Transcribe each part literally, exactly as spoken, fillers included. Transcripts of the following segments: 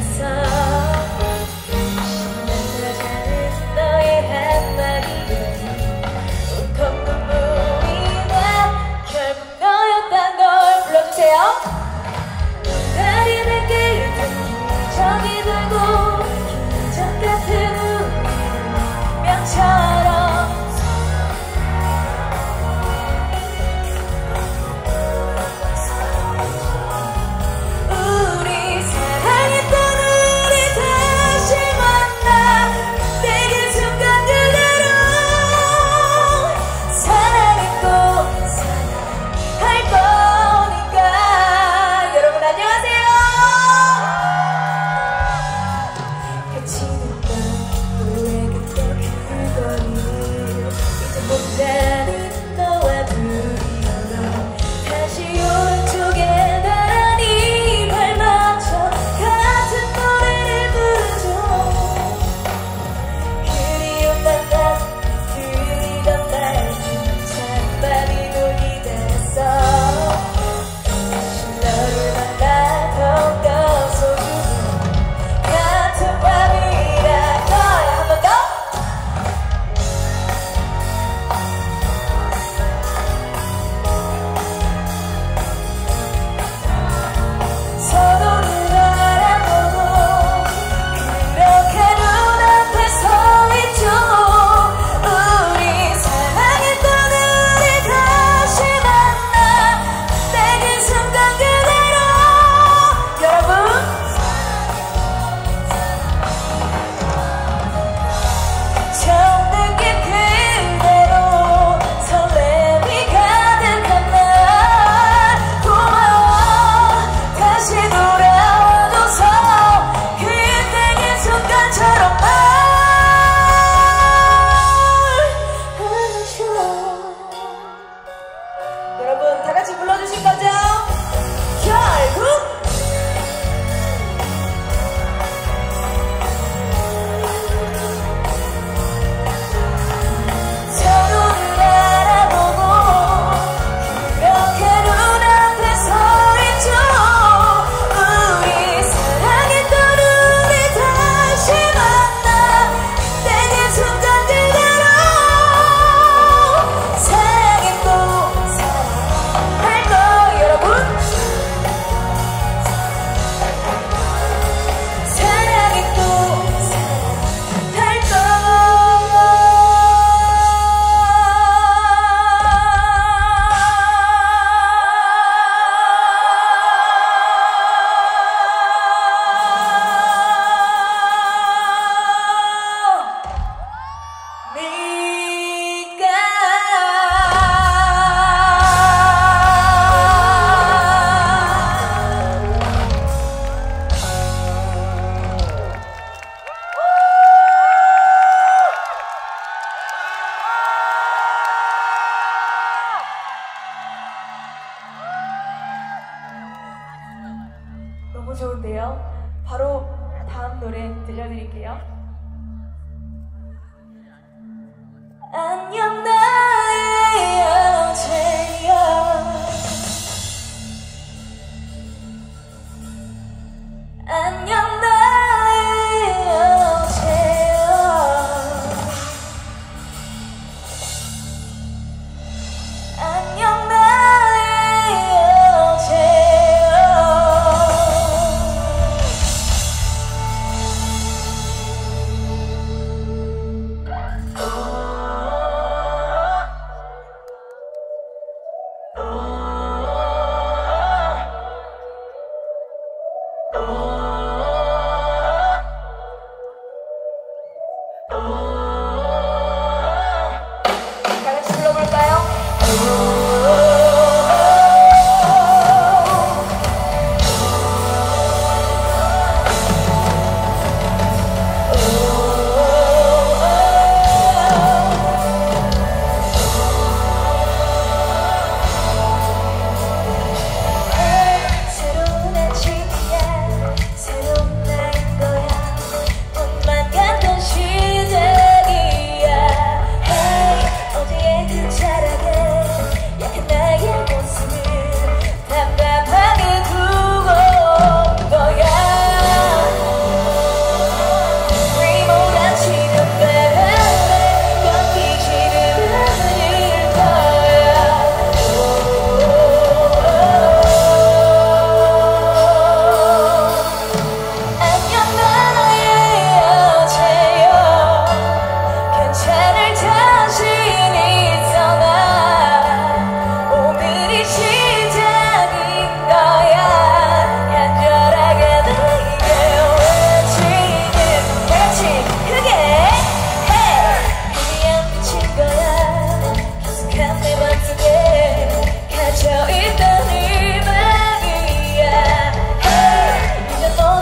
너무 좋은데요? 바로 다음 노래 들려드릴게요. 안녕 나의 여자야, 안녕 나의 여자야, 안녕 나의 여자야.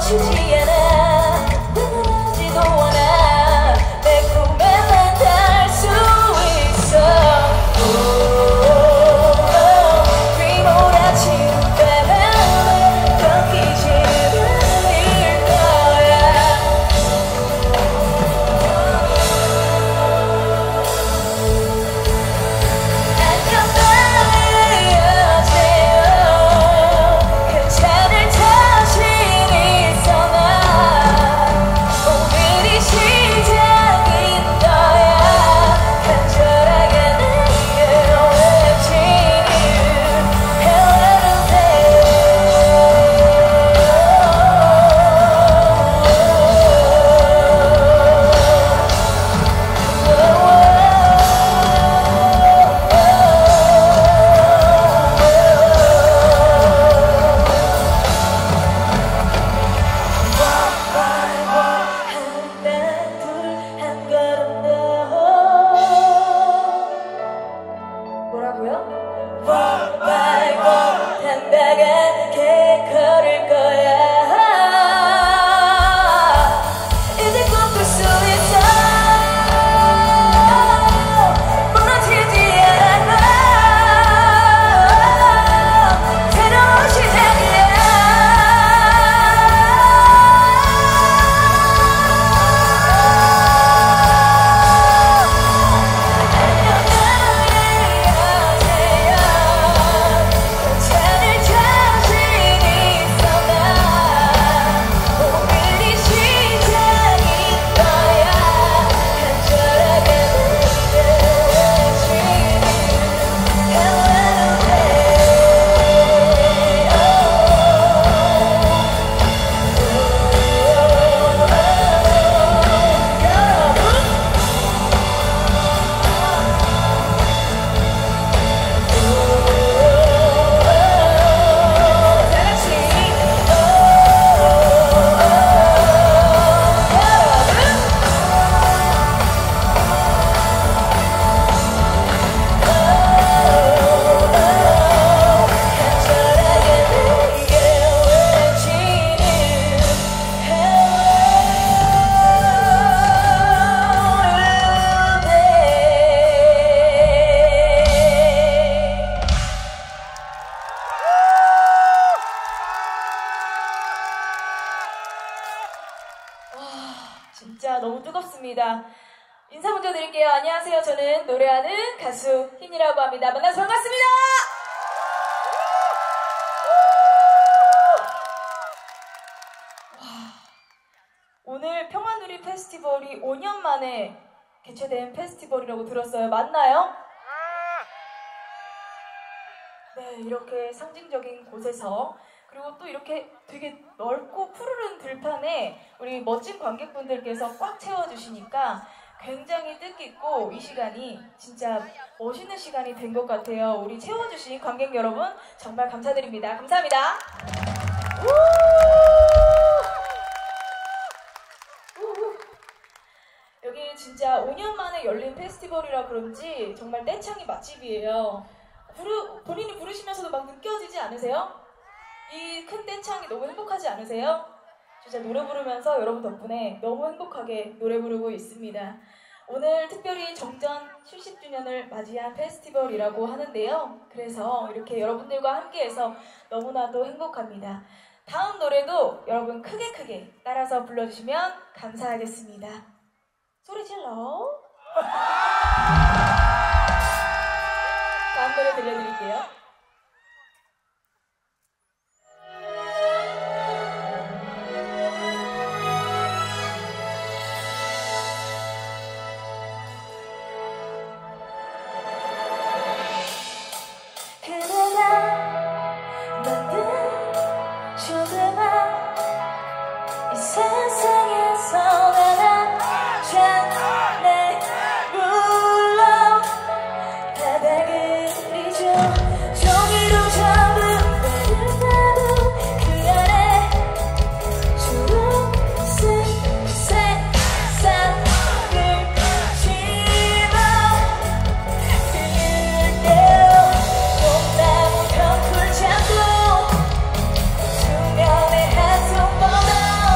멈추지 않아 흔들리지도 않아 내 꿈에 난 닿을 수 있어 휘몰아치는 밤에 꺾이지는 않을 거야 안녕 나의 여자여 괜찮을 자신 있어 나 오늘이 시작인 너야 간절하게 내게 외치는 뭐라고요? Walk by walk 당당하게 걸을 거야 이제 꿈꿀 수 있어 무너지지 않아 새로운 시작이야 괜찮을 자신 있어 나 오늘이 시작인 거야 간절하게 내게 외치는 진짜 너무 뜨겁습니다. 인사 먼저 드릴게요. 안녕하세요. 저는 노래하는 가수 흰이라고 합니다. 만나서 반갑습니다. 와, 오늘 평화누리 페스티벌이 오 년 만에 개최된 페스티벌이라고 들었어요. 맞나요? 네, 이렇게 상징적인 곳에서 그리고 또 이렇게 되게 넓고 푸르른 들판에 우리 멋진 관객분들께서 꽉 채워주시니까 굉장히 뜻깊고 이 시간이 진짜 멋있는 시간이 된 것 같아요. 우리 채워주신 관객 여러분 정말 감사드립니다. 감사합니다. 여기 진짜 오 년 만에 열린 페스티벌이라 그런지 정말 떼창이 맛집이에요. 부르, 본인이 부르시면서도 막 느껴지지 않으세요? 이 큰 떼창이 너무 행복하지 않으세요? 진짜 노래 부르면서 여러분 덕분에 너무 행복하게 노래 부르고 있습니다. 오늘 특별히 정전 칠십 주년을 맞이한 페스티벌이라고 하는데요. 그래서 이렇게 여러분들과 함께해서 너무나도 행복합니다. 다음 노래도 여러분 크게 크게 따라서 불러주시면 감사하겠습니다. 소리 질러! 다음 노래 들려드릴게요. 세상에서 난 한잔 물러 바닥을 잊어 종이로 접은 배를 타고 그 안에 초록색 세상을 집어 들게요. 봄나무 벽을 잡고 수면의 한숨보다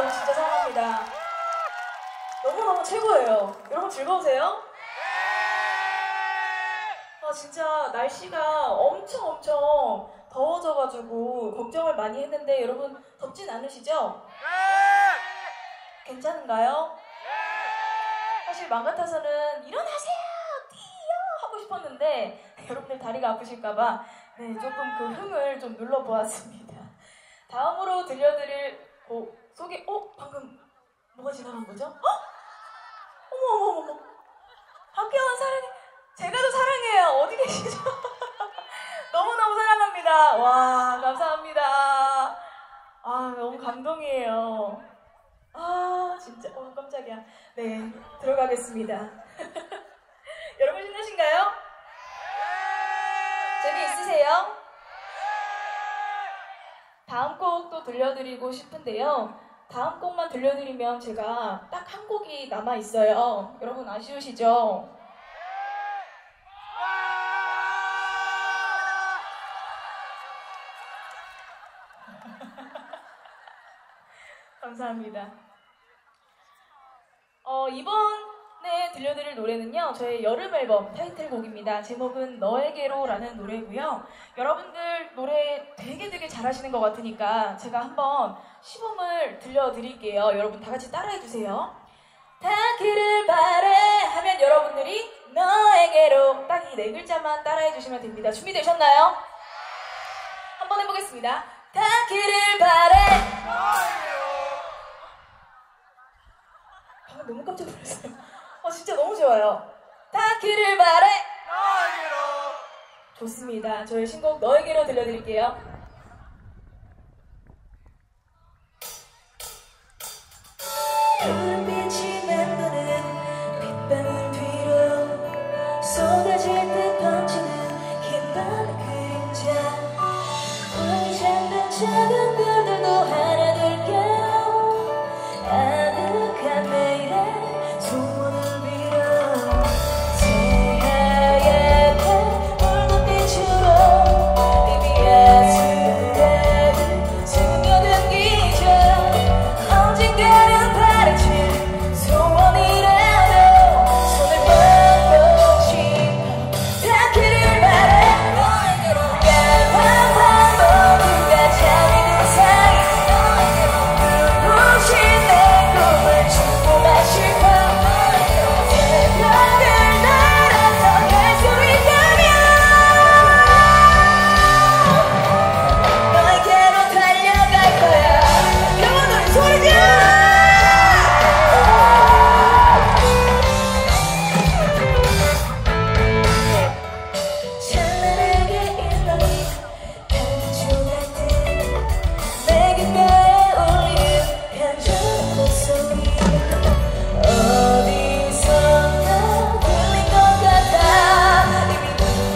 여러분 진짜 사랑합니다. 너무너무 최고예요. 여러분 즐거우세요? 아 진짜 날씨가 엄청 엄청 더워져가지고 걱정을 많이 했는데 여러분 덥진 않으시죠? 괜찮은가요? 사실 맘 같아서는 일어나세요! 뛰어! 하고 싶었는데 여러분들 다리가 아프실까봐 네, 조금 그 흥을 좀 눌러보았습니다. 다음으로 들려드릴 곡 소개... 어? 방금 뭐가 지나간 거죠? 어? 어머 어머 어머 박혜원 사랑해. 제가 더 사랑해요. 어디 계시죠? 너무너무 사랑합니다. 와 감사합니다. 아 너무 감동이에요. 아 진짜 어 깜짝이야. 네 들어가겠습니다. 여러분 신나신가요? 재미있으세요? 다음 곡도 들려드리고 싶은데요. 다음 곡만 들려드리면 제가 딱 한 곡이 남아있어요. 여러분 아쉬우시죠? 감사합니다. 어, 이번에 들려드릴 노래는요. 저의 여름 앨범 타이틀곡입니다. 제목은 너에게로라는 노래고요. 여러분들 노래 되게 되게 잘하시는 것 같으니까 제가 한번 시범을 들려드릴게요. 여러분 다 같이 따라해주세요. 닿기를 바래 하면 여러분들이 너에게로 딱 이 네 글자만 따라해주시면 됩니다. 준비되셨나요? 한번 해보겠습니다. 닿기를 바래. 방금 너무 깜짝 놀랐어요. 어, 진짜 너무 좋아요. 닿기를 바래. 너에게로. 좋습니다. 저의 신곡 너에게로 들려드릴게요. 푸른빛이 맴도는 빗방울 뒤로 쏟아질 듯 번지는 긴 밤의 그림자 우리 작은 작은 별들도 하나 될게요. 아득한 내일에 소원을 빌어 새하얗게 물빛으로 이미 야수라는 스며든 기적 언젠가는 바라칠 소원이라도 손을 뻗고 싶어 닿기를 바래. 까만 밤 모두가 잠이 든 사이 눈부신 내 꿈을 충고만 싶어 새벽을 날아서 갈 수 있다면 너에게로 달려갈 거야. 영원 너의 소리 질러. 찬란하게 일렁이 단추 같은 내 귓가에 울리는 간절한 목소리 어디선가 들린 것 같아. 이미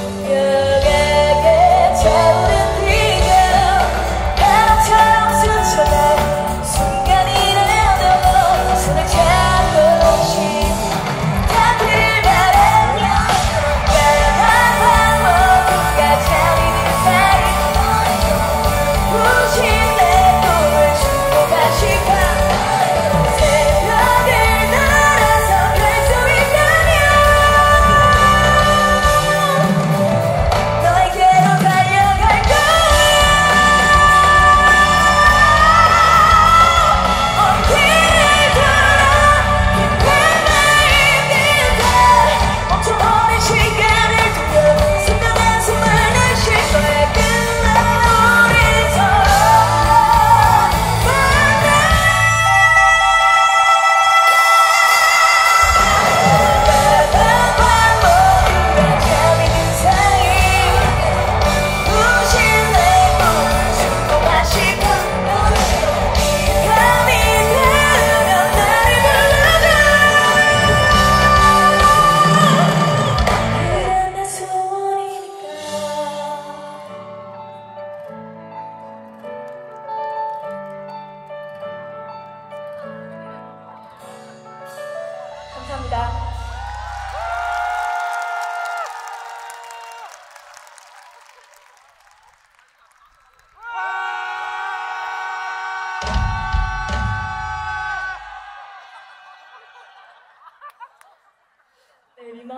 무뎌가게 차오른 비가 바람처럼 스쳐간 순간이라도 손을 잡고 싶어 닿기를 바래. 까만 밤 모두가 잠이 든 사이 눈부신 내 꿈을 충고가 싶어 새벽을 날아서 갈 수 있다면 너에게로 달려갈 거야. 어디를 돌아 깊은 나의 듯한 멈춰 오랜 시간을 두고 선명한 숨을 내쉴 거야. 끝난 우리 서로 만나 까만 밤 모두가 잠이 든 사이 눈부신 내 꿈을 충고만 싶어 밤이 되면 나를 불러줘. 그게 내 소원이니까. 감사합니다.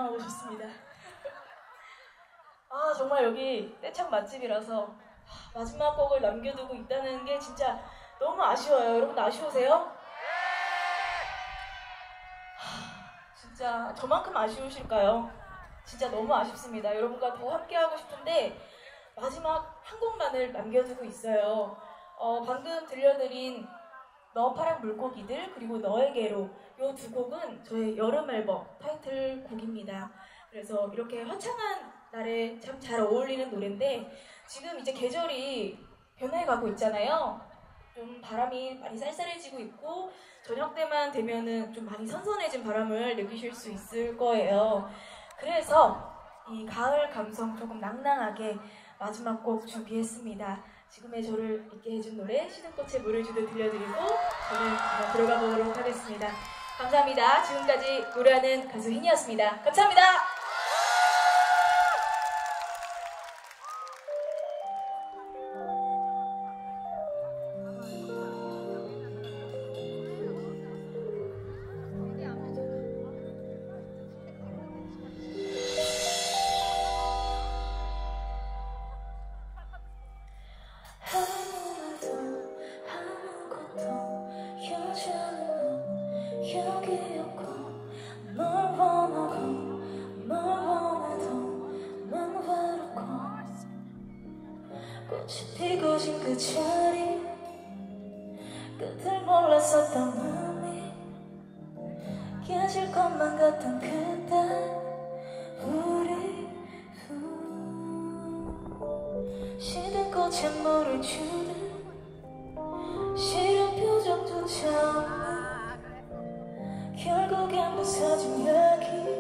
구경하고 싶습니다. 아 정말 여기 떼창 맛집이라서 마지막 곡을 남겨두고 있다는 게 진짜 너무 아쉬워요. 여러분 아쉬우세요? 하, 진짜 저만큼 아쉬우실까요? 진짜 너무 아쉽습니다. 여러분과 더 함께하고 싶은데 마지막 한 곡만을 남겨두고 있어요. 어, 방금 들려드린 너 파란 물고기들 그리고 너에게로 이 두 곡은 저의 여름 앨범 타이틀곡입니다. 그래서 이렇게 화창한 날에 참 잘 어울리는 노래인데 지금 이제 계절이 변해가고 있잖아요. 좀 바람이 많이 쌀쌀해지고 있고 저녁 때만 되면은 좀 많이 선선해진 바람을 느끼실 수 있을 거예요. 그래서 이 가을 감성 조금 낭낭하게 마지막 곡 준비했습니다. 지금의 저를 있게 해준 노래 시드꽃의 물을 주듯 들려드리고 저는 이만 들어가 보도록 하겠습니다. 감사합니다. 지금까지 노래하는 가수 흰이었습니다. 감사합니다. 꽃이 피고 진 그 자리 끝을 몰랐었던 마음이 깨질 것만 같던 그때 우리 후 시든 꽃에 물을 주는 싫은 표정조차 없는 결국엔 부서진 여기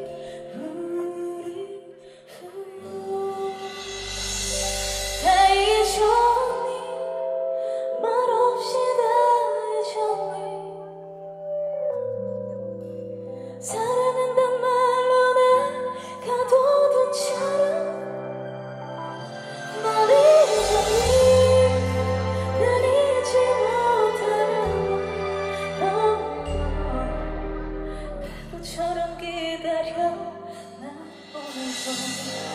사랑한단 말로 날 가둬둔 채로 널 잊었니 날 잊지 못하는 바보처럼 기다려 난 오늘도